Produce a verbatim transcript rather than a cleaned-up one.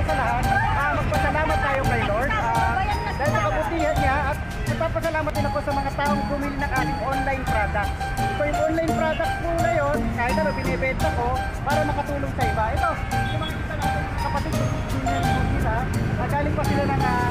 sa lahat, uh, magpasalamat tayo kay Lord. Uh, dahil sa kabutihan niya at nagpapasalamat din ako sa mga taong bumili ng ating online products. So yung online products po na yun, kahit ano binibenta ko para makatulong sa iba. Ito, yung mga kita natin kapatid ko, sila, galing pa sila ng uh,